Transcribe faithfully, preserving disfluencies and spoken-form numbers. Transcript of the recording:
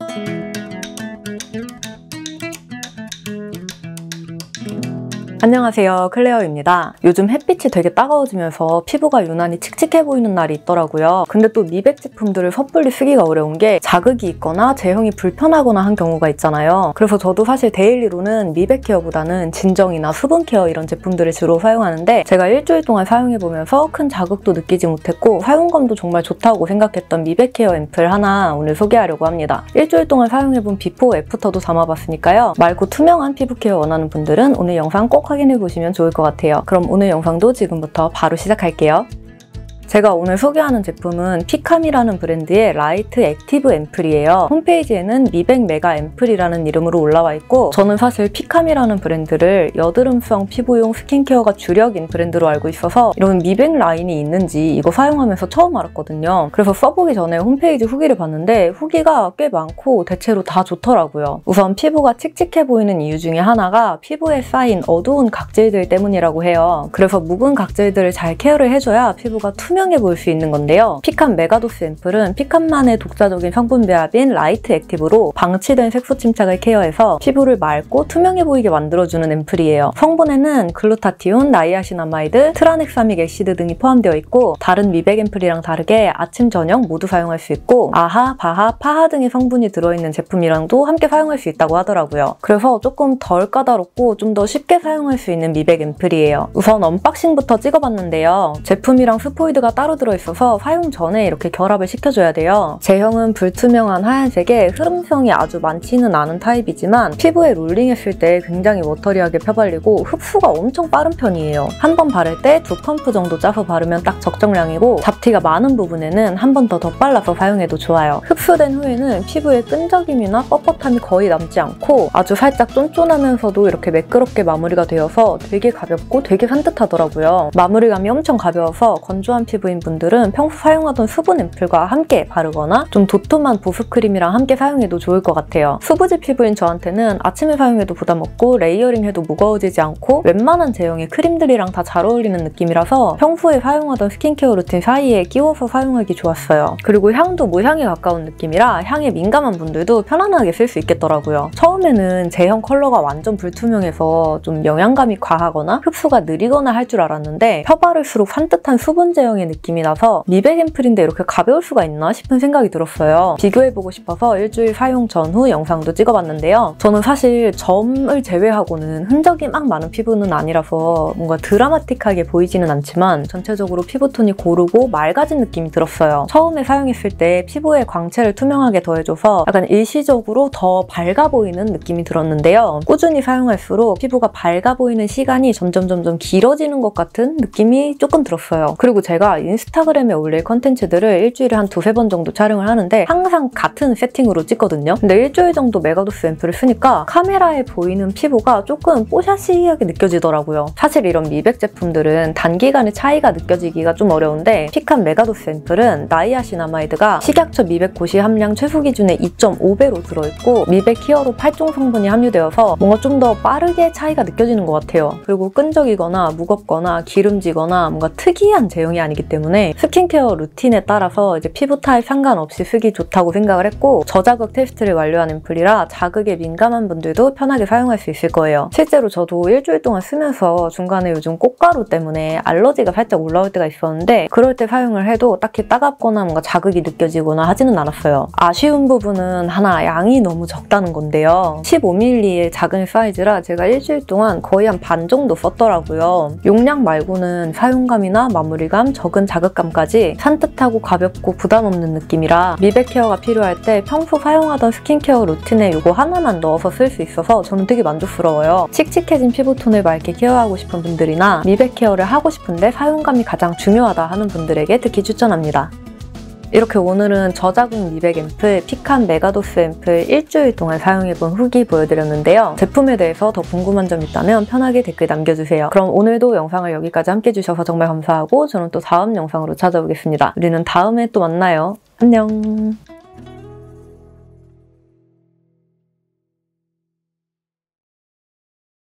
안녕하세요, 클레어입니다. 요즘 햇빛이 되게 따가워지면서 피부가 유난히 칙칙해 보이는 날이 있더라고요. 근데 또 미백 제품들을 섣불리 쓰기가 어려운 게 자극이 있거나 제형이 불편하거나 한 경우가 있잖아요. 그래서 저도 사실 데일리로는 미백 케어보다는 진정이나 수분 케어 이런 제품들을 주로 사용하는데, 제가 일주일 동안 사용해보면서 큰 자극도 느끼지 못했고 사용감도 정말 좋다고 생각했던 미백 케어 앰플 하나 오늘 소개하려고 합니다. 일주일 동안 사용해본 비포 애프터도 담아봤으니까요. 맑고 투명한 피부 케어 원하는 분들은 오늘 영상 꼭 확인해보시면 좋을 것 같아요. 그럼 오늘 영상도 지금부터 바로 시작할게요. 제가 오늘 소개하는 제품은 피캄이라는 브랜드의 라이트 액티브 앰플이에요. 홈페이지에는 미백 메가 앰플이라는 이름으로 올라와 있고, 저는 사실 피캄이라는 브랜드를 여드름성 피부용 스킨케어가 주력인 브랜드로 알고 있어서 이런 미백 라인이 있는지 이거 사용하면서 처음 알았거든요. 그래서 써보기 전에 홈페이지 후기를 봤는데 후기가 꽤 많고 대체로 다 좋더라고요. 우선 피부가 칙칙해 보이는 이유 중에 하나가 피부에 쌓인 어두운 각질들 때문이라고 해요. 그래서 묵은 각질들을 잘 케어를 해줘야 피부가 투명 투명해 보일 수 있는 건데요. 피캄 메가도스 앰플은 피캄만의 독자적인 성분 배합인 라이트 액티브로 방치된 색소 침착을 케어해서 피부를 맑고 투명해 보이게 만들어주는 앰플이에요. 성분에는 글루타티온, 나이아신아마이드, 트라넥사믹 애시드 등이 포함되어 있고, 다른 미백 앰플이랑 다르게 아침, 저녁 모두 사용할 수 있고 아하, 바하, 파하 등의 성분이 들어있는 제품이랑도 함께 사용할 수 있다고 하더라고요. 그래서 조금 덜 까다롭고 좀 더 쉽게 사용할 수 있는 미백 앰플이에요. 우선 언박싱부터 찍어봤는데요. 제품이랑 스포이드가 따로 들어있어서 사용 전에 이렇게 결합을 시켜줘야 돼요. 제형은 불투명한 하얀색에 흐름성이 아주 많지는 않은 타입이지만 피부에 롤링했을 때 굉장히 워터리하게 펴발리고 흡수가 엄청 빠른 편이에요. 한 번 바를 때 두 펌프 정도 짜서 바르면 딱 적정량이고, 잡티가 많은 부분에는 한 번 더 덧발라서 사용해도 좋아요. 흡수된 후에는 피부에 끈적임이나 뻣뻣함이 거의 남지 않고 아주 살짝 쫀쫀하면서도 이렇게 매끄럽게 마무리가 되어서 되게 가볍고 되게 산뜻하더라고요. 마무리감이 엄청 가벼워서 건조한 피부 인 분들은 평소 사용하던 수분 앰플과 함께 바르거나 좀 도톰한 보습크림이랑 함께 사용해도 좋을 것 같아요. 수부지 피부인 저한테는 아침에 사용해도 부담 없고 레이어링해도 무거워지지 않고 웬만한 제형의 크림들이랑 다 잘 어울리는 느낌이라서 평소에 사용하던 스킨케어 루틴 사이에 끼워서 사용하기 좋았어요. 그리고 향도 무향에 가까운 느낌이라 향에 민감한 분들도 편안하게 쓸 수 있겠더라고요. 처음에는 제형 컬러가 완전 불투명해서 좀 영양감이 과하거나 흡수가 느리거나 할 줄 알았는데 펴바를수록 산뜻한 수분 제형의 느낌이 나서 미백 앰플인데 이렇게 가벼울 수가 있나 싶은 생각이 들었어요. 비교해보고 싶어서 일주일 사용 전후 영상도 찍어봤는데요. 저는 사실 점을 제외하고는 흔적이 막 많은 피부는 아니라서 뭔가 드라마틱하게 보이지는 않지만 전체적으로 피부톤이 고르고 맑아진 느낌이 들었어요. 처음에 사용했을 때 피부에 광채를 투명하게 더해줘서 약간 일시적으로 더 밝아 보이는 느낌이 들었는데요. 꾸준히 사용할수록 피부가 밝아 보이는 시간이 점점 점점 길어지는 것 같은 느낌이 조금 들었어요. 그리고 제가 인스타그램에 올릴 컨텐츠들을 일주일에 한 두세 번 정도 촬영을 하는데 항상 같은 세팅으로 찍거든요. 근데 일주일 정도 메가도스 앰플을 쓰니까 카메라에 보이는 피부가 조금 뽀샤시하게 느껴지더라고요. 사실 이런 미백 제품들은 단기간에 차이가 느껴지기가 좀 어려운데 피캄 메가도스 앰플은 나이아신아마이드가 식약처 미백 고시 함량 최소 기준의 이 점 오 배로 들어있고 미백 히어로 팔 종 성분이 함유되어서 뭔가 좀 더 빠르게 차이가 느껴지는 것 같아요. 그리고 끈적이거나 무겁거나 기름지거나 뭔가 특이한 제형이 아니기 때문에 스킨케어 루틴에 따라서 이제 피부 타입 상관없이 쓰기 좋다고 생각을 했고, 저자극 테스트를 완료한 앰플이라 자극에 민감한 분들도 편하게 사용할 수 있을 거예요. 실제로 저도 일주일 동안 쓰면서 중간에 요즘 꽃가루 때문에 알러지가 살짝 올라올 때가 있었는데 그럴 때 사용을 해도 딱히 따갑거나 뭔가 자극이 느껴지거나 하지는 않았어요. 아쉬운 부분은 하나, 양이 너무 적다는 건데요. 십오 밀리리터의 작은 사이즈라 제가 일주일 동안 거의 한 반 정도 썼더라고요. 용량 말고는 사용감이나 마무리감, 적은 자극감까지 산뜻하고 가볍고 부담 없는 느낌이라 미백 케어가 필요할 때 평소 사용하던 스킨케어 루틴에 이거 하나만 넣어서 쓸 수 있어서 저는 되게 만족스러워요. 칙칙해진 피부톤을 맑게 케어하고 싶은 분들이나 미백 케어를 하고 싶은데 사용감이 가장 중요하다 하는 분들에게 특히 추천합니다. 이렇게 오늘은 저자극 미백 앰플 피캄 메가도스 앰플 일주일 동안 사용해본 후기 보여드렸는데요. 제품에 대해서 더 궁금한 점 있다면 편하게 댓글 남겨주세요. 그럼 오늘도 영상을 여기까지 함께 해주셔서 정말 감사하고 저는 또 다음 영상으로 찾아오겠습니다. 우리는 다음에 또 만나요. 안녕.